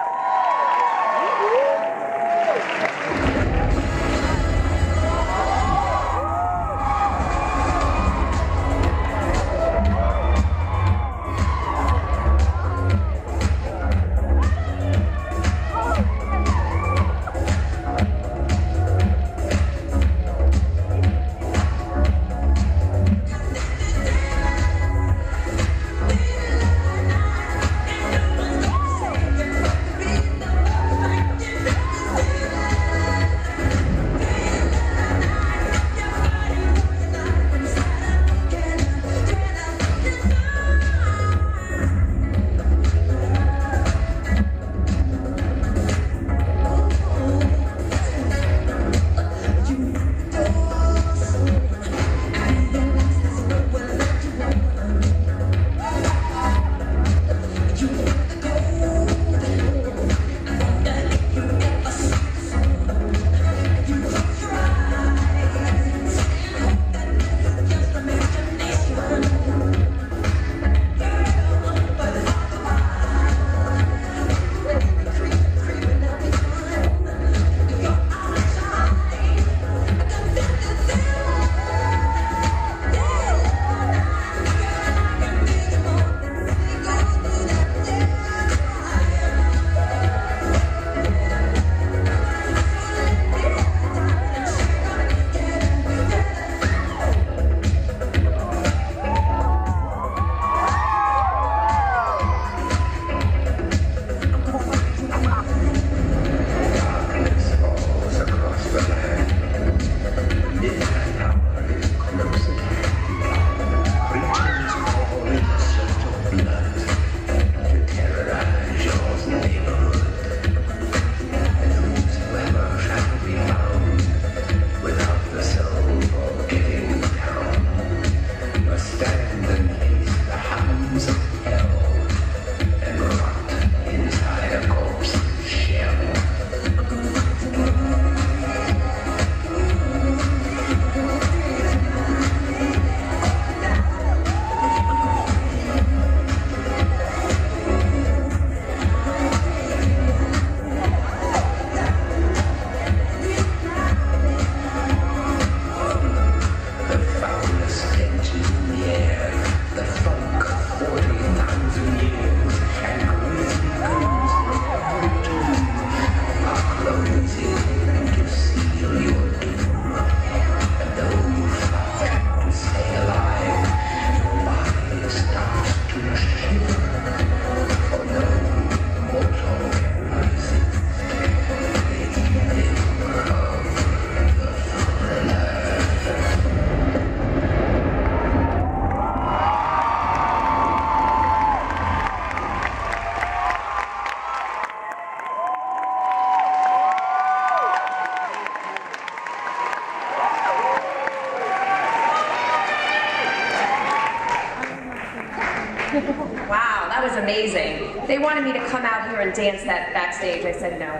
Wow, that was amazing. They wanted me to come out here and dance that backstage. I said no.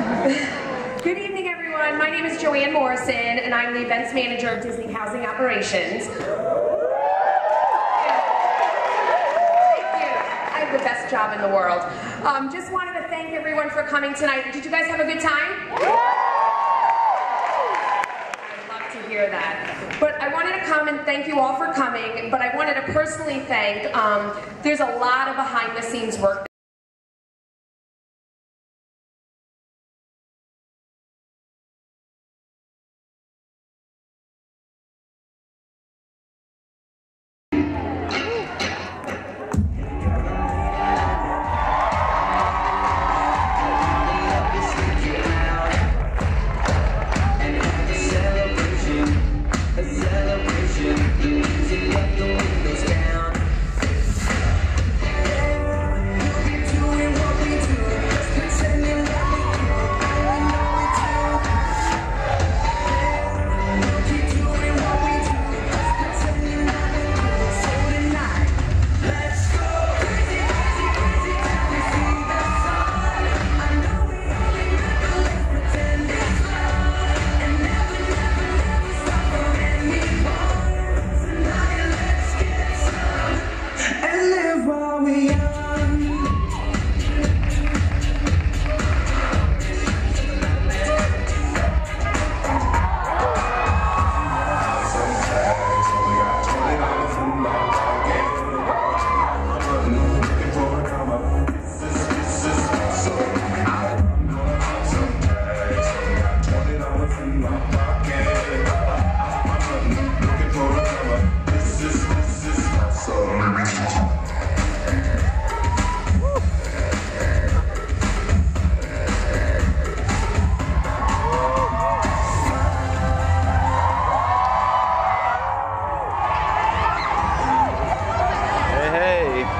Good evening, everyone. My name is Joanne Morrison, and I'm the events manager of Disney Housing Operations. Thank you. I have the best job in the world. Just wanted to thank everyone for coming tonight. Did you guys have a good time? I'd love to hear that. But I wanted to come and thank you all for coming, but I wanted to personally thank, there's a lot of behind the scenes work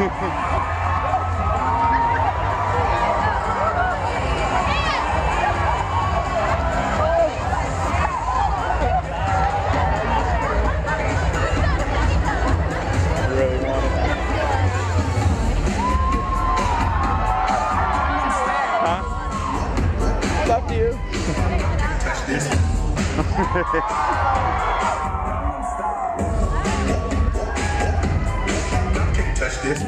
It's up to you. Touch this. Can't touch this.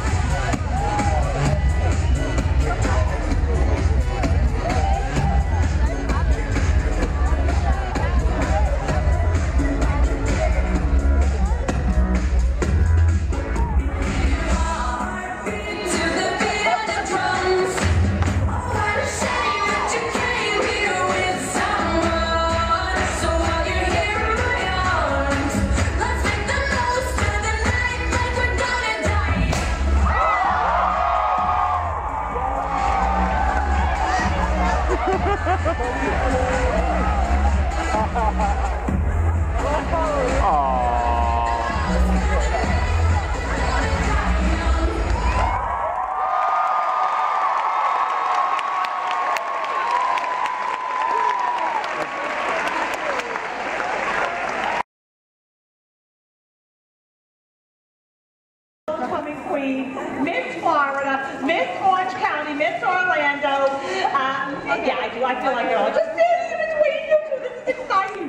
Homecoming queen, Miss Florida, Miss Orange County, Miss Orlando. Yeah, I do. I feel like it all. Just sitting in between you two. This is exciting.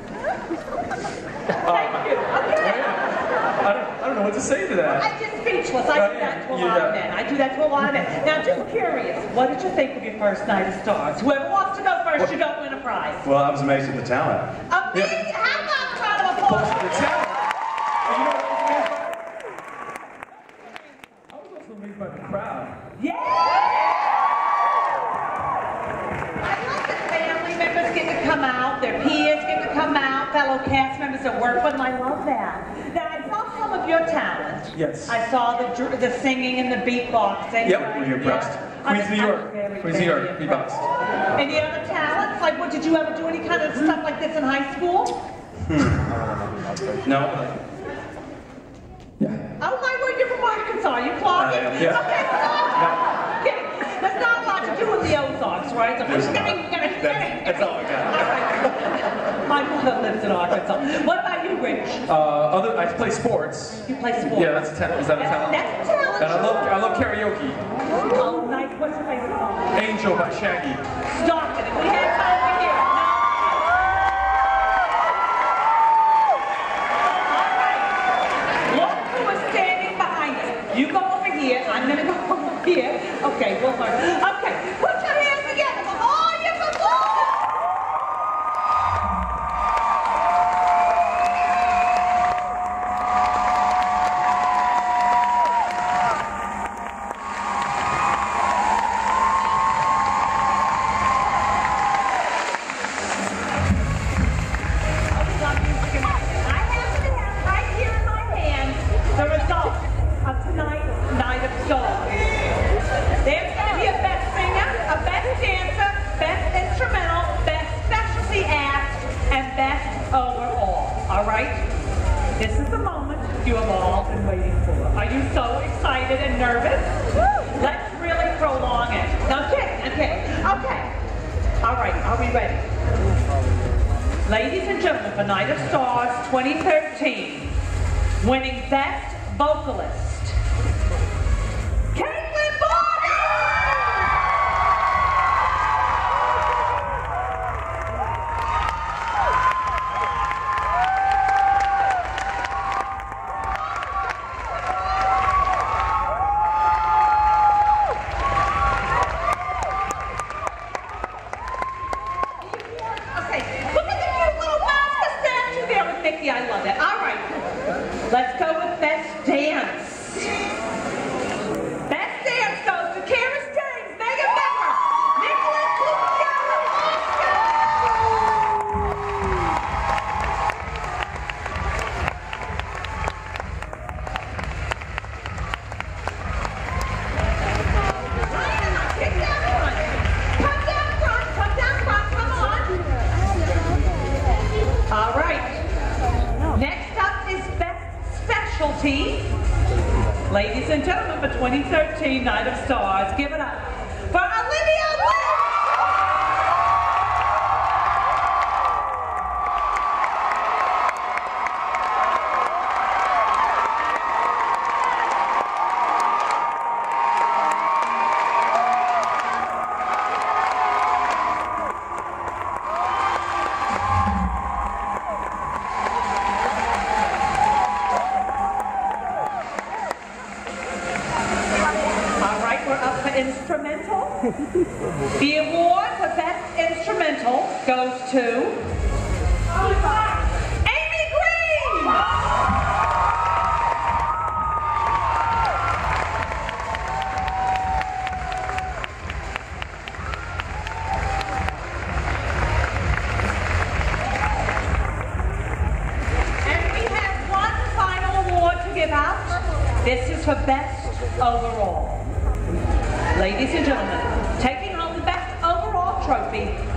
Thank you. Okay. I don't know what to say to that. I'm just speechless. I do that to a lot of men. I do that to a lot of men. Now, just curious, what did you think of your first night of stars? Whoever wants to go first, you don't win a prize. Well, I was amazed at the talent. Amazing. How about a round of applause? The talent. And you know what I was amazed by? I was also amazed by the crowd. Yeah! I love that family members get to come out, their peers get to come out, fellow cast members that work with them. I love that. Now, I saw some of your talent. Yes. I saw the singing and the beatboxing. Yep, were you impressed? Queens, New York. Queens, New York, beatbox. Any other talents? Like, what, did you ever do any kind of stuff like this in high school? No. Oh my word, you're from Arkansas, you clogged it? Yeah. Okay, okay. There's not a lot to do with the Ozarks, right? So That's all I got. All right. My mother lives in Arkansas. What about you, Rich? I play sports. You play sports? Yeah, that's a talent. Is that a talent? That's a talent. And I love karaoke. Oh, nice. What's your favorite song? Angel by Shaggy. Stop it. If we had time to hear it. You go over here, I'm gonna go over here. Okay, we'll learn. Okay, put your hands together for all your performers. I have right here in my hand the results of tonight's Night of Stars. There's going to be a best singer, a best dancer, best instrumental, best specialty act, and best overall. All right? This is the moment you have all been waiting for. Are you so excited and nervous? Let's really prolong it. Okay. All right, are we ready? Ladies and gentlemen, for Night of Stars 2013, winning Best Vocalist, Caitlin Barber! Okay, look at the cute little monster statue there with Mickey. I love it. All right, let's go with Best Dance. Best Dance goes to Kara Stearns, Megan Becker, Nicholas Luciano, All right. Next up is Best Specialty. Ladies and gentlemen, for 2013 Night of Stars, give it up for Olivia Wilde! Instrumental. The award for Best Instrumental goes to Amy Green! And we have one final award to give out. This is for Best Overall. Ladies and gentlemen, taking home the Best Overall trophy